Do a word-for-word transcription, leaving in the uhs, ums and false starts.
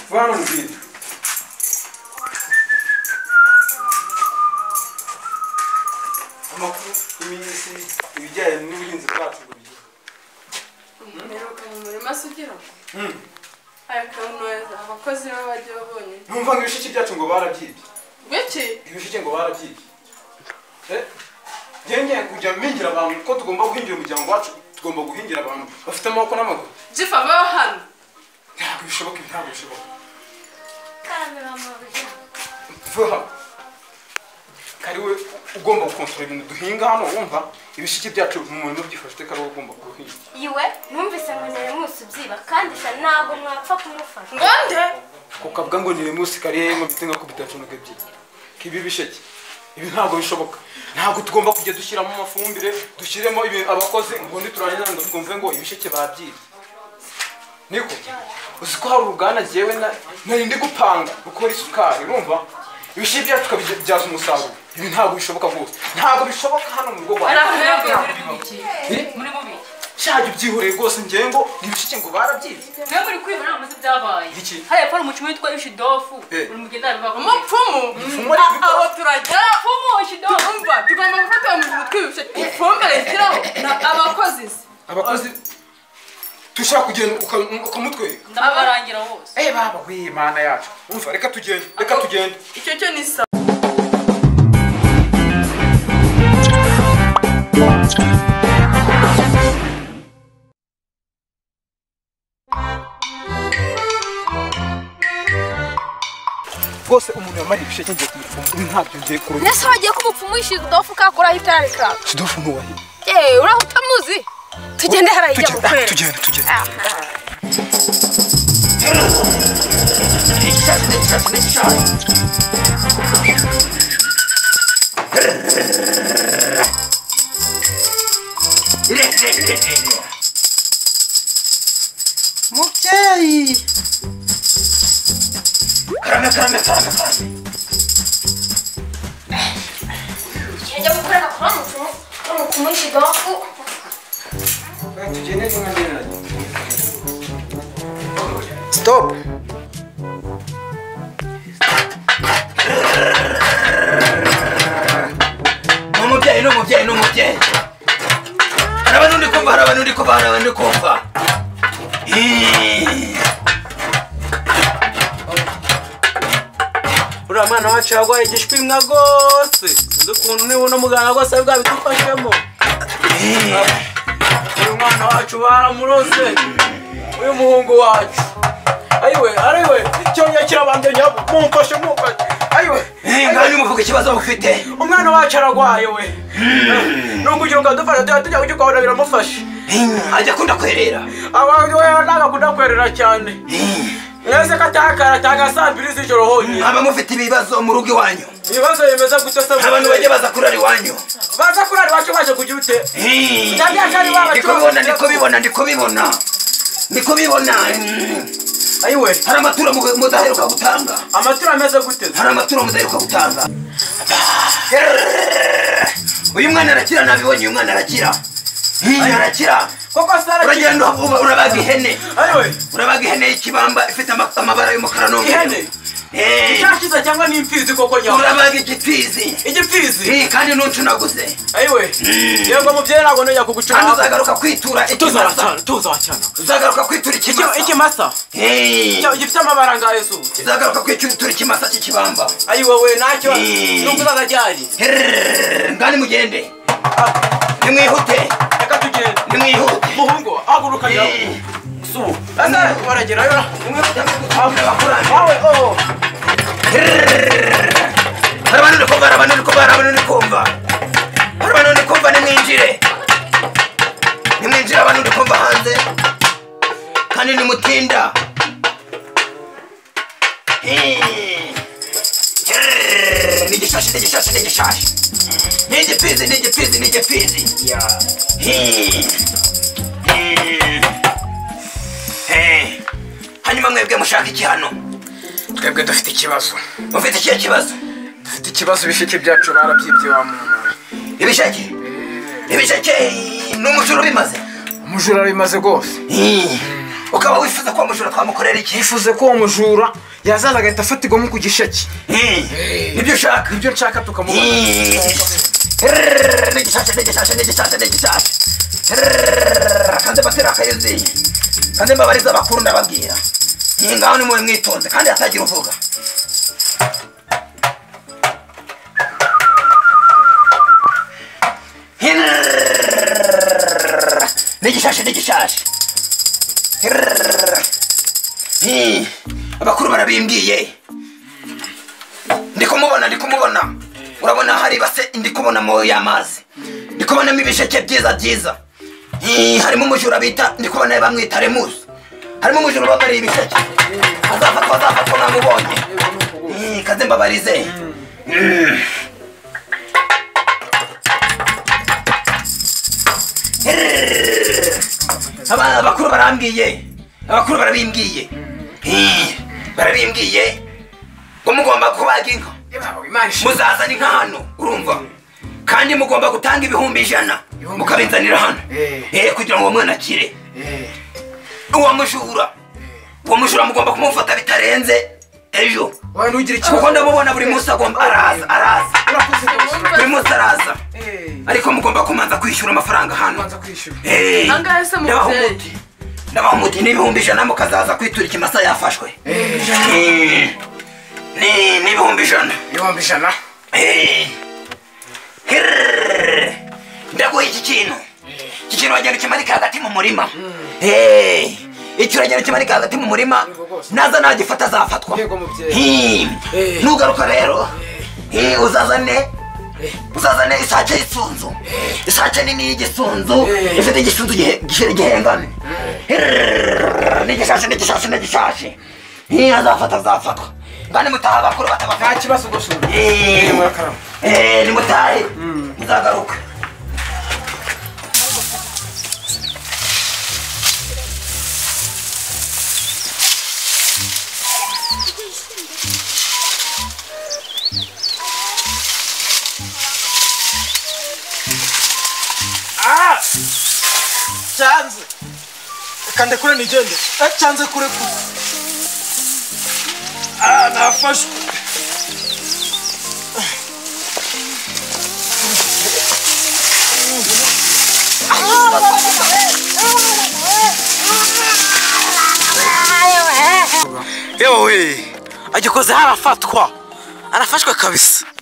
Vano mbili. Amakuru iminsi ibijyanye n'ubuhinzi bwacu ngo bigire. Meruka mu murima sugira. Mm. Aya kanweza abakozi b'abajye babonye. Numva ngo ibishiki byacu ngo barabyibye. Biki? Ibishiki ngo barabyibye. Eh? Genge kujya mingira abantu ko tugomba guhingira umuryango wacu, tugomba guhingira abantu bafite amaboko n'amaguru. Jifa baba hano. Ntabwo bishoboka, ntabwo bishoboka. Kamera mabija. Vuha. Kariwe ugomba gukontrola ibintu duhinga hano wumva ibishiki byacu mu murimo byifashe kari ugomba guhinga. Iwe numvise ngo nere musi byiba kandi sha nago mwapfa kumufasha. Ngonde? Kukavuga ngo nire musi kari mu bitenga ku bitacunuga ebyiri. Kibi bisheke. Ibi ntabwo bishoboka. Ntabwo tugomba kujya dushyira mu mafumbire, dushyiremo ibintu abakozi ngo nditurangiza ngo twumve ngo ibisheke babyibye. Niko uzi ko hari uruganda jewe na nari ndi gupanga gukora isukari urumva ibishiki byacu tukabibyaza umusaruro. Ibi ntabwo bishoboka rwose. Ntabwo bishoboka hano mu rugo rwa. Muri mubi. Shaje byihoreye rwose ngiye ngo nibishike ngo barabyibye. Mwe muri kwibona amaze byabaye. Haya pala umucimo witwa Ishidofu uri mugenda biva ku mupfumu. Mupfumu ari aho turajya. Mupfumu Ishidofu. Umva tugomba gufata mu mutwe ibisheke. Ifumbire ziraho na abakozi. Abakozi tushaka kugenda ukamutwereka. Ndabarangira hose. Eh baba we mana yacu. Umva reka tugende, reka tugende. Icyo cyo ni sa. Bose umuntu yamari ibisheke ngiye kumupfumu ntabyo ngiye kuruha. Nese wagiye kumupfumu Ishidofu kakora hitarika. Shidofu nuwahi. Eh urahutamuzi. Tugende harajya gukorera. Tugende tugende. Mukey. Karame karame karame karame. Yajya gukorera kwa mupfumu. Mupfumu Ishidofu. Tugende n'umwanya. Stop. Numubyeyi numubyeyi numubyeyi. Harabana undi kumva harabana undi kumva harabana undi kumva. Ura mwana wacu yagwaye igishwimwa gose. Ndukuntu niwe no muganga gose bwa bitufashemo. Uyu mwana wacu baramurose. Uyu muhungu wacu. Ayiwe, ariwe, cyonye kirabande nyabo. Mumfashe mumfashe. Ayiwe. Eh ngani muvuga ikibazo mufite. Umwana wacu aragwaye we. Nungugira ngo dufashe tujya kujya kwabona biramufashe. Ajya kunda kwerera. Abantu we naga kunda kwerera cyane. Nese katakara cyangwa sambiri z'ijoro honye. Aba mufite ibibazo mu rugo iwanyu. Ibibazo yemeza gute se abantu bajye baza kurara iwanyu. Baza kurara wacu baje kugira ute? Eh. Cyangwa cyari baba ndiko bibona ndiko bibona ndiko bibona. Ndiko bibona. Ayiwe, hari amaturo mudaheruka gutanga. Amaturo ameze gute? Hari amaturo mudaheruka gutanga. Uyu mwana arakira nabibonye uyu mwana arakira. Ayi arakira. Koko sara uragenda urabaga ihene. Ayiwe, urabaga ihene y'ikibamba ifite amabara y'umukara n'umweru. Ihene. Eh. Cyashize cyangwa ni imfizi koko nyawo. Urabaga igipfizi. Igipfizi. Eh kandi nuncunaguze. Ayiwe. Yego muvyeyi nago no yakugucura. Kandi uzagaruka kwitura ikimasa. Tuza cyane. Uzagaruka kwitura ikimasa. Ikimasa. Eh. Cyo gifite amabara nga Yesu. Uzagaruka kwitura ikimasa cy'ikibamba. Ayiwe we nacyo. Nukuzaga ryari. Ngani mugende. Nimwihute. Reka tugende. Nimwihute. Muhungu aguruka yawo. Su. Asa waragera yo. Nimwihute abakuranje. Awe oh. Harabana uri kumva harabana uri kumva harabana uri kumva. Harabana uri kumva nimwinjire. Nimwinjire abantu uri kumva hanze. Kandi nimutinda. Nigishashi nigishashi nigishashi. Nigipizi nigipizi nigipizi. Hanyuma mwebwe mushaka iki hano? Twebwe dufite ikibazo. Mufite ikihe kibazo? Dufite ikibazo ibisheke byacu barabyibye wa muntu. Ibisheke? Ibisheke n'umujura bimaze? Umujura bimaze gose. ukaba wifuza ko umujura twamukorera iki? Yifuze ko uwo mujura yazaza agahita afatirwa nko ku gisheke. Nibyo ushaka? Nibyo nshaka tukamubona. N'igishashe n'igishashe n'igishashe n'igishashe kanze batera akayuzi kanze mbabariza abakuru ndababwira ngaho ni muwe mwitonze kandi hatagira uvuga. N'igishashe n'igishashe abakuru barabimbwiye. Ndi kumubona ndi kumubona urabona hari base ndi kubona mu y'amazi ndi kubona ibisheke byiza byiza. Harimo umujura bita ndi kubona bamwita Remus. Harimo umujura bamari ibisheke azafatwa azafatwa namubonye. Kaze mbabarize abana bakuru barambwiye abakuru barabimbwiye barabimbwiye ngo mugomba kubaga inka muzazana inka hano urumva kandi mugomba gutanga ibihumbi ijana mukabinzanira hano kugira ngo uwo mwana akire. Uwo mujura uwo mujura mugomba kumufata bitarenze ejo kuko ndamubona buri munsi agomba araza araza buri munsi araza ariko mugomba kumanza kwishyura amafaranga hano. Ndabaha umuti ndabaha umuti n'ibihumbi ijana mukazaza kwitura ikimasa yafashwe. N'ibihumbi ijana ibihumbi ijana ndaguha iki kintu iki kintu wagenda ukimanika hagati mu murima. Icyo uragenda ukimanika hagati mu murima naza nagifata azafatwa. Nugaruka rero uzazane uzazane isake y'isunzu isake nini y'igisunzu ifite igisunzu gihengane n'igishashe n'igishashe n'igishashe azafata azafatwa kandi mutaha abakuru batabafata. Nta kibazo gusa nimutahe muzagaruka. Chanze kande kure nigende chanze kure ku ah nafashwe. Yewe agikoze harafatwa arafashwe kabisa.